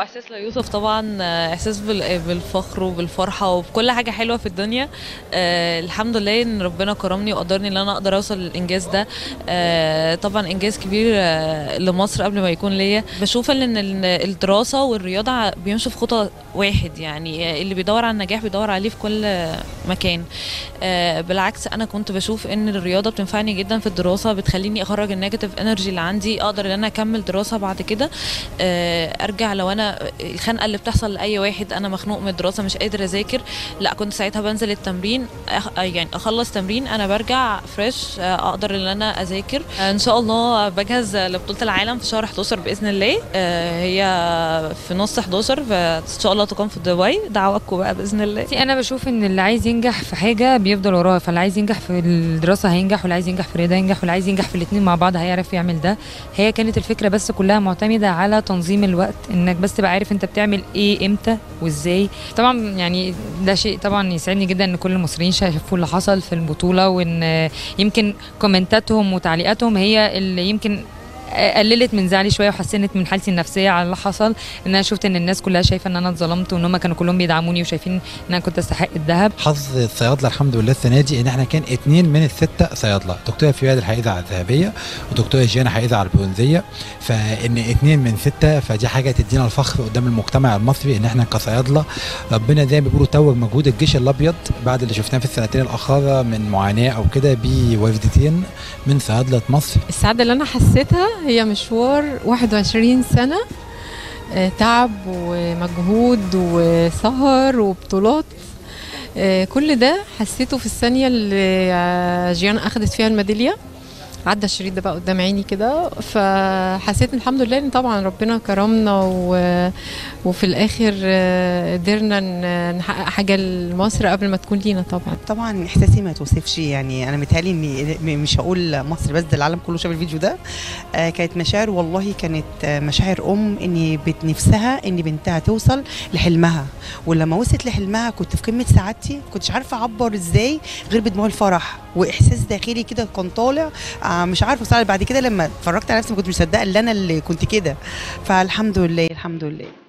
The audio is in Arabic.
احساس لا يوصف طبعا، احساس بالفخر وبالفرحه وبكل حاجه حلوه في الدنيا. الحمد لله ان ربنا كرمني وقدرني ان انا اقدر اوصل للانجاز ده. طبعا انجاز كبير لمصر قبل ما يكون ليا. بشوف ان الدراسه والرياضه بيمشوا في خطى واحد، يعني اللي بيدور على النجاح بيدور عليه في كل مكان. بالعكس انا كنت بشوف ان الرياضه بتنفعني جدا في الدراسه، بتخليني اخرج النيجاتيف انرجي اللي عندي، اقدر ان انا اكمل دراسه بعد كده. ارجع لو انا الخنقه اللي بتحصل لاي واحد انا مخنوق من الدراسه مش قادر اذاكر، لا كنت ساعتها بنزل التمرين، يعني اخلص تمرين انا برجع فريش، اقدر ان انا اذاكر. ان شاء الله بجهز لبطوله العالم في شهر 11 باذن الله، هي في نص 11، فان شاء الله تكون في دبي. دعواتكم بقى باذن الله. انا بشوف ان اللي عايز ينجح في حاجه بيفضل وراها، فاللي عايز ينجح في الدراسه هينجح، واللي عايز ينجح في الرياضه هينجح، واللي عايز ينجح في الاثنين مع بعض هيعرف يعمل ده. هي كانت الفكره بس كلها معتمده على تنظيم الوقت، انك بس تبقى عارف انت بتعمل ايه امتى وازاي. طبعا يعني ده شيء طبعا يسعدني جدا ان كل المصريين شافوا اللي حصل في البطوله، وان يمكن كومنتاتهم وتعليقاتهم هي اللي يمكن قللت من زعلي شويه وحسنت من حالتي النفسيه على اللي حصل. ان انا شفت ان الناس كلها شايفه ان انا اتظلمت، وان هم كانوا كلهم بيدعموني وشايفين ان انا كنت استحق الذهب. حظ الصيادله الحمد لله السنه دي ان احنا كان 2 من ال6 صيادله، دكتوره فؤاد الحقيقه على الذهبيه ودكتوره جيانا حقيقه على البرونزيه، فان 2 من 6 فدي حاجه تدينا الفخر قدام المجتمع المصري ان احنا كصيادله ربنا زي ما بيقولوا توج مجهود الجيش الابيض بعد اللي شفناه في السنتين الاخيره من معاناه او كده بوفدتين من صيادله مصر. السعاده اللي انا حسيتها هي مشوار 21 سنة تعب ومجهود وسهر وبطولات، كل ده حسيته في الثانية اللي جيانا أخدت فيها الميدالية. عدى الشريط ده بقى قدام عيني كده، فحسيت الحمد لله ان طبعا ربنا كرمنا وفي الاخر قدرنا نحقق حاجه لمصر قبل ما تكون لينا. طبعا احساسي ما توصفش، يعني انا متهيألي اني مش هقول مصر بس، ده العالم كله شاف الفيديو ده. كانت مشاعر، والله كانت مشاعر اني نفسها ان بنتها توصل لحلمها، ولما وصلت لحلمها كنت في قمه سعادتي، كنتش عارفه اعبر ازاي غير بدموع الفرح واحساس داخلي كده كان طالع. مش عارفه صار بعد كده لما اتفرجت على نفسي ما كنت مصدقه ان انا اللي كنت كده. فالحمد لله الحمد لله.